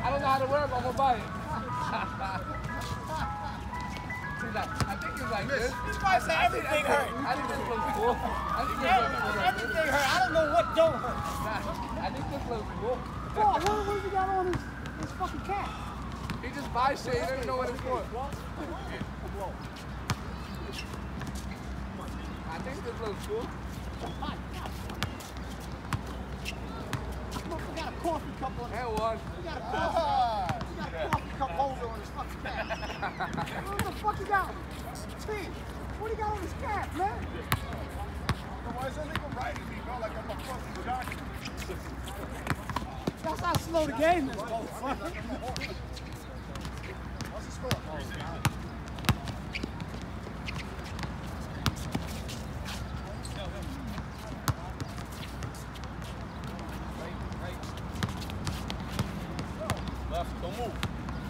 I don't know how to wear it, but I'm gonna buy it. I think it's like this. This guy said everything hurt. I think this looks cool. Everything hurt. I don't know what don't hurt. I think this looks cool. Paul, what has he got on his fucking cap? He just buys shit, he doesn't even know what it's for. I think this looks cool. We got a coffee cup on it. And one. We got a coffee cup holder on his fucking cap. What the fuck he got? T, what do you got on his cap, man? Why is that nigga riding me, bro? Like I'm a fucking jockey. That's how slow the game is, motherfucker. What's the score? Left, don't move.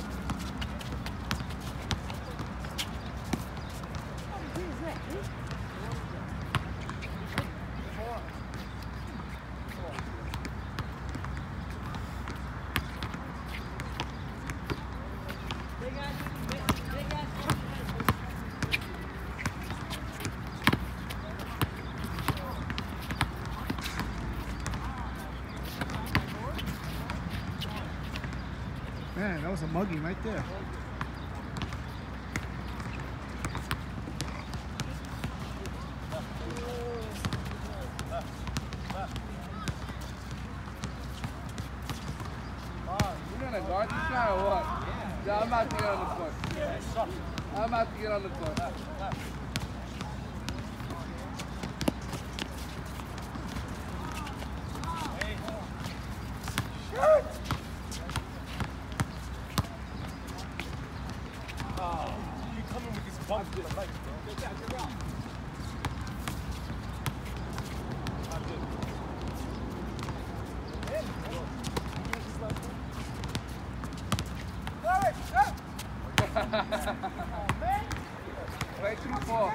Man, that was a mugging right there. You gonna guard this guy or what? Yeah, I'm about to get on the court. I'm about to get on the court. You coming with these bumps to the legs, bro. Get out. Way too far.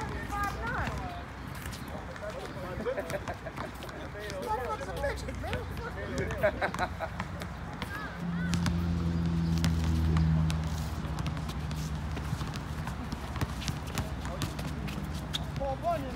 Paul Bunyan.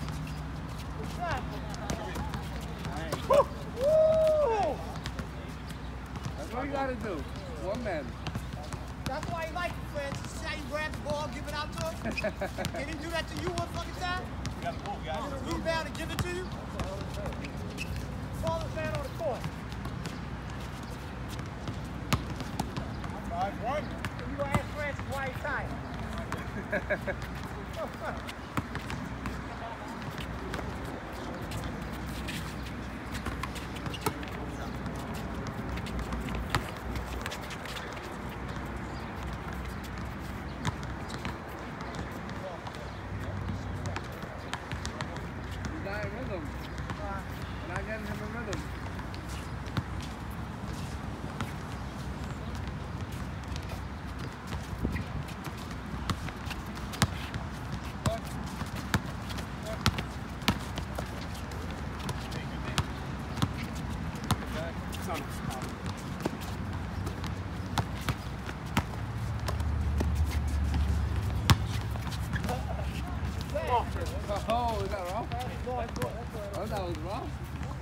That's what you gotta do. One man. That's why he likes you, Francis. See how you grab the ball, give it out to him? Can he do that to you one fucking time? You gotta move, guys. Rebound and give it to you? Follow the man on the court. 5-1. You gonna ask Francis why he's tired? He's not in rhythm. We're not getting him in rhythm. Oh, is that wrong? Oh, that was wrong.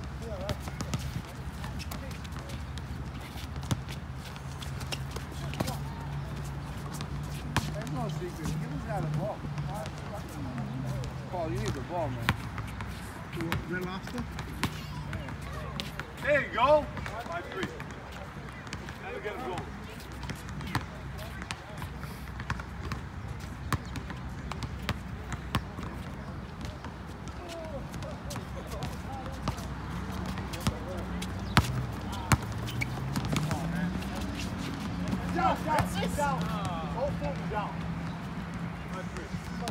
There's no secret. Give this guy the ball. Paul, you need the ball, man. Red Lobster? There you go. 5-3. Never get him going. Down. Whole foot down. 5-3.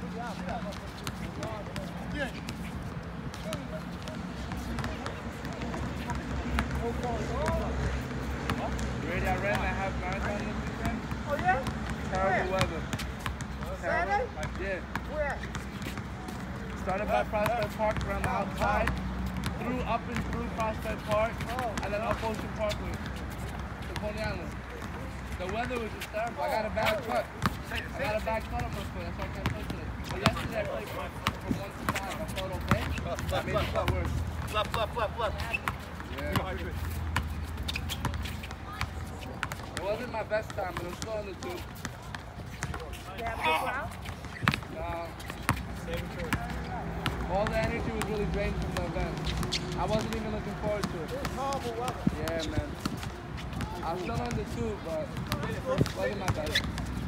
Yeah. You ready? I ran that half marathon this weekend. Oh, yeah? Terrible weather. Saturday? Yeah. Where? Started by Prospect Park around the outside, through up and through Prospect Park, and then up Ocean Parkway to Coney Island. The weather was just terrible. I got a bad cut. I got a bad cut on my foot. That's why I can't play today. But yesterday I played from 1 to 5. I felt okay. That made it cut worse. Left. Yeah. It wasn't my best time, but I'm still on the tube. All the energy was really drained from the event. I wasn't even looking forward to it. Horrible weather. Yeah, man. I was still on the tube, but it wasn't my best.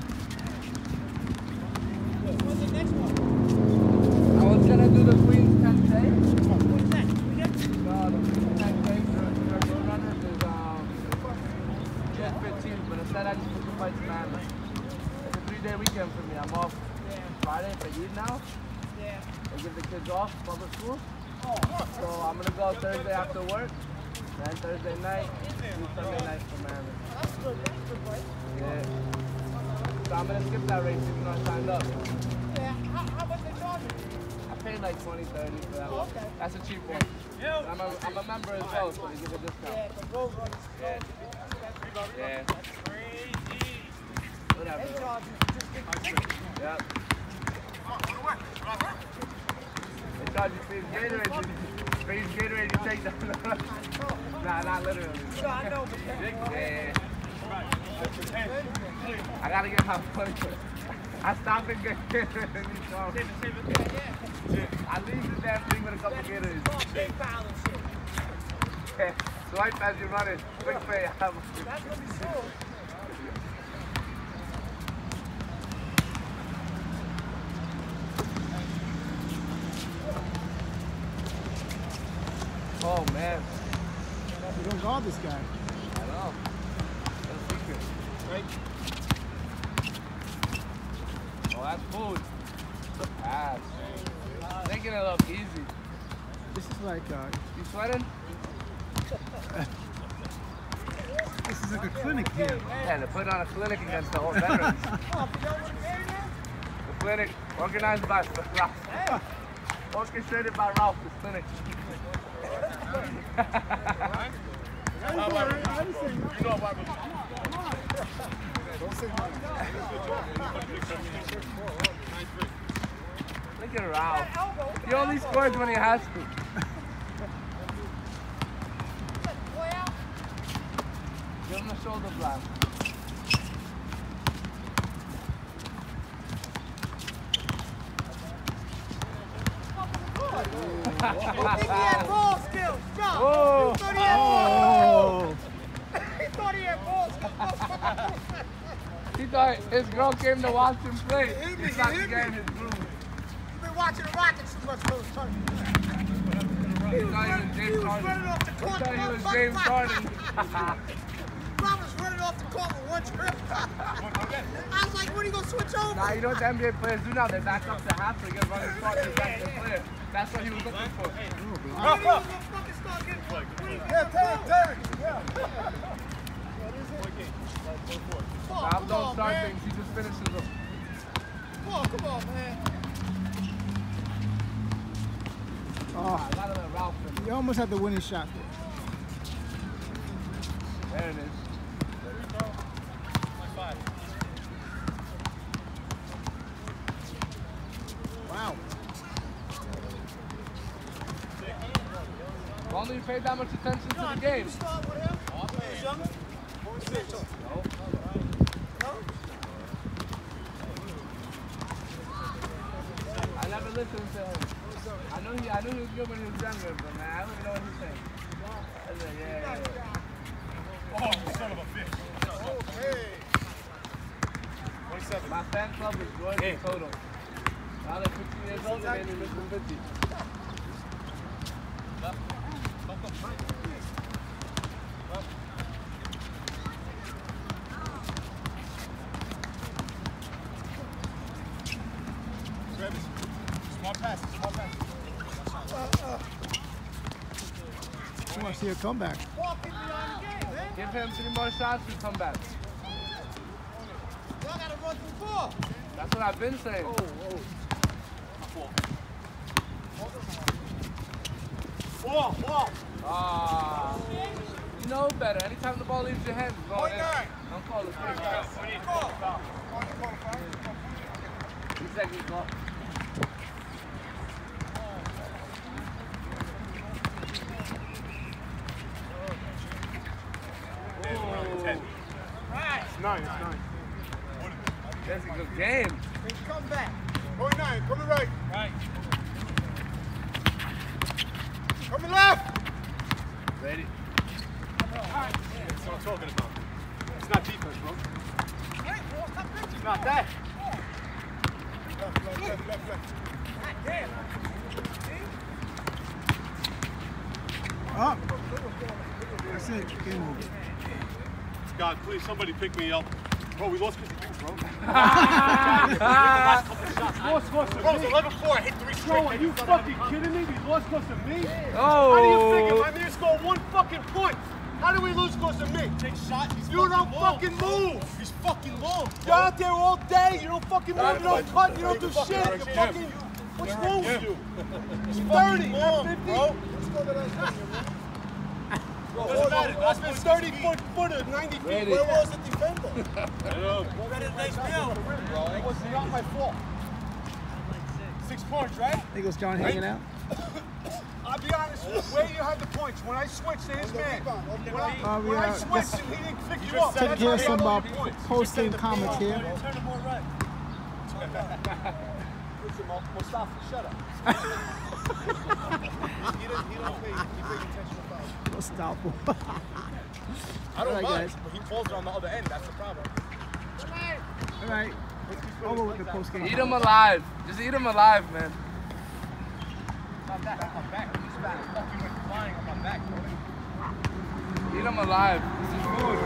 What's the next one? I was gonna do the Queen's 10K. What is that? No, the Queen's 10K for road runners is June 15th, but instead I just put the fights in Miami. It's a 3-day weekend for me. I'm off Friday for Eid now. Yeah. They give the kids off public school. Oh, So I'm gonna go Thursday after work, then Thursday night, and Sunday night for Miami. that's good. That's good, right? Yeah. So I'm gonna skip that race even though I signed up. Yeah. How much they charge you? I paid like 20, 30 for that one. Okay. That's a cheap one. I'm a member as well, so they give a discount. Yeah, the road runners. Yeah. Whatever. They charge you just get the ticket. Yeah. They charge you free Gatorade. Free Gatorade, you take that. Nah, not literally. No, I know, but Yeah. I gotta get my money. I stopped and get Gatorade. I leave the damn thing with a couple Gatorades. big pile and shit. Yeah. Swipe as you run it. Quick pay. That's gonna be cool. Oh man. You don't guard this guy. I know. That's a secret. Right? Oh, that's food. Pass. Making it look easy. This is like You sweating? this is like a clinic here. Yeah, they put on a clinic against the whole veterans. The clinic organized by Ralph. Orchestrated by Ralph, this clinic. Look at Ralph. He only scores when he has to. Give him a shoulder blast. He had ball skills. Stop. Oh. He thought he had ball skills. He thought he had ball skills. He thought his girl came to watch him play. hit me, He thought he the hit me. game his groove. You've been watching the Rockets too much, Coach Tony. He thought he was James running Harden. off the He court. thought he was James Harden. Rob was running off the court with one trip. I was like, when are you going to switch over? Nah, you know what the NBA players do now? They back up to half to get running start to back the player. That's what he was looking for. When are you going to fucking start getting Terry. Rob don't start things, he just finishes them. Come on, man. I gotta let Ralph finish. You almost had the winning shot there. There it is. Wow. If only you paid that much attention to the game. Start with him? He was younger? I never listened to him. I knew he was good when he was younger, but man, I don't even know what he's saying. I was like, yeah. Oh, son of a bitch. Hey. 27. My fan club is Georgia total. Now they're 15 years old and they live in 50. Travis. Small pass. I want to see a comeback. Give him 3 more shots and come back. Y'all got to run through ball. That's what I've been saying. Ball. Ah, you know better. Anytime the ball leaves your hands, go in. Don't call it free. technical. It's 9, it's 9. That's a good game. Come back. Going 9, coming right. Coming left. Ready? That's what I'm talking about. It's not defense, bro. It's not that. Left. Up. That's it. Game over. God, please, somebody pick me up. Bro, we lost because of you, bro. Lost because of Bro, it's me. 11-4. I hit 3 straight. Bro, are you fucking kidding me? We lost because of me? How do you figure? Oh. My man scored 1 fucking point. How do we lose because of me? Take shots. You don't fucking move. He's fucking long. You're out there all day. You don't fucking move. You don't cut. You don't do shit. You're fucking. What's wrong with you? It's 30, not 50. Bro. Doesn't matter. That's been 30-footer, 90 feet. Ready. Where was the defender? It was not my fault. 6 points, right? Think it was John hanging out? I'll be honest with you. Where you had the points? When I switched to his man. When I switched and he didn't pick you up. Take That's care how of he some had the points. post-game comments here. Turn them more right. Listen, Mustafa, shut up. He don't pay attention to fouls. Stop. I don't All right, mind, guys. but he calls it on the other end. That's the problem. All right. Over with the post-game. Eat them alive. Just eat them alive, man. I'm back. He's back. Fucking went flying on my back. Eat them alive. This is food.